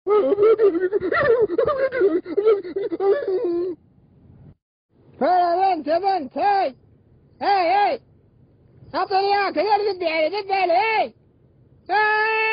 هلا بنت يا بنت، هاي هاي هاي، اعطيني اياك، يا دبي علي دبي علي، هاي هاي.